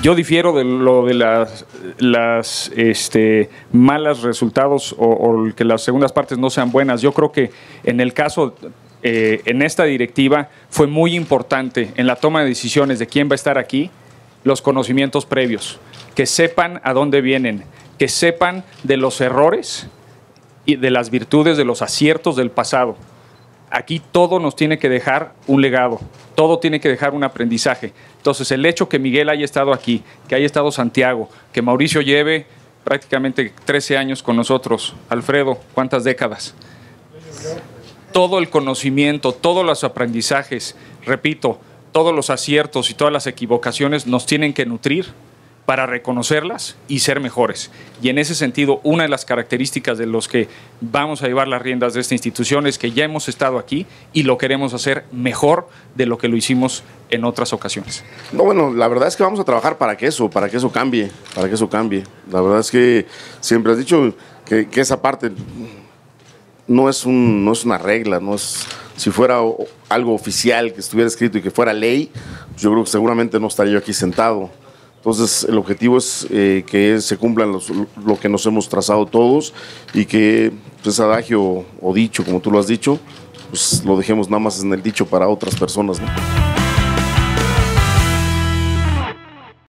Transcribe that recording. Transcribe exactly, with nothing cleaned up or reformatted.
Yo difiero de lo de las, las este, malas resultados o, o que las segundas partes no sean buenas. Yo creo que en el caso, eh, en esta directiva, fue muy importante en la toma de decisiones de quién va a estar aquí, los conocimientos previos, que sepan a dónde vienen, que sepan de los errores y de las virtudes, de los aciertos del pasado. Aquí todo nos tiene que dejar un legado, todo tiene que dejar un aprendizaje. Entonces, el hecho que Miguel haya estado aquí, que haya estado Santiago, que Mauricio lleve prácticamente trece años con nosotros, Alfredo, ¿cuántas décadas? Todo el conocimiento, todos los aprendizajes, repito, todos los aciertos y todas las equivocaciones nos tienen que nutrir para reconocerlas y ser mejores. Y en ese sentido, una de las características de los que vamos a llevar las riendas de esta institución es que ya hemos estado aquí y lo queremos hacer mejor de lo que lo hicimos en otras ocasiones. No, bueno, la verdad es que vamos a trabajar para que eso, para que eso cambie, para que eso cambie. La verdad es que siempre has dicho que, que esa parte no es, un, no es una regla, no es... Si fuera algo oficial que estuviera escrito y que fuera ley, yo creo que seguramente no estaría yo aquí sentado. Entonces, el objetivo es eh, que se cumplan los, lo que nos hemos trazado todos y que pues, adagio o dicho, como tú lo has dicho, pues lo dejemos nada más en el dicho para otras personas, ¿no?